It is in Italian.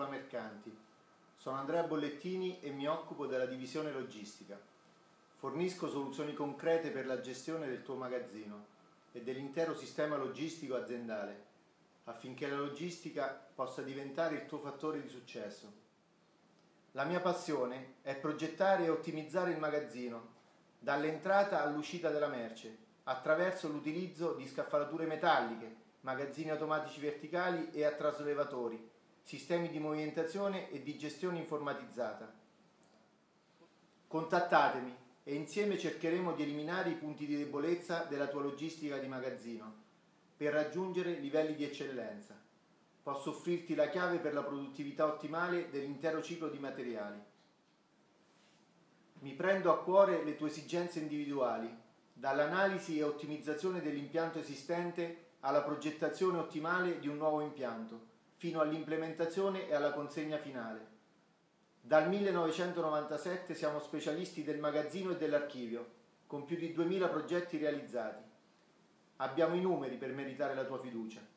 Isola Mercanti. Sono Andrea Bollettini e mi occupo della divisione logistica. Fornisco soluzioni concrete per la gestione del tuo magazzino e dell'intero sistema logistico aziendale, affinché la logistica possa diventare il tuo fattore di successo. La mia passione è progettare e ottimizzare il magazzino, dall'entrata all'uscita della merce, attraverso l'utilizzo di scaffalature metalliche, magazzini automatici verticali e a traslevatori, sistemi di movimentazione e di gestione informatizzata. Contattatemi e insieme cercheremo di eliminare i punti di debolezza della tua logistica di magazzino per raggiungere livelli di eccellenza. Posso offrirti la chiave per la produttività ottimale dell'intero ciclo di materiali. Mi prendo a cuore le tue esigenze individuali, dall'analisi e ottimizzazione dell'impianto esistente alla progettazione ottimale di un nuovo impianto, fino all'implementazione e alla consegna finale. Dal 1997 siamo specialisti del magazzino e dell'archivio, con più di 2000 progetti realizzati. Abbiamo i numeri per meritare la tua fiducia.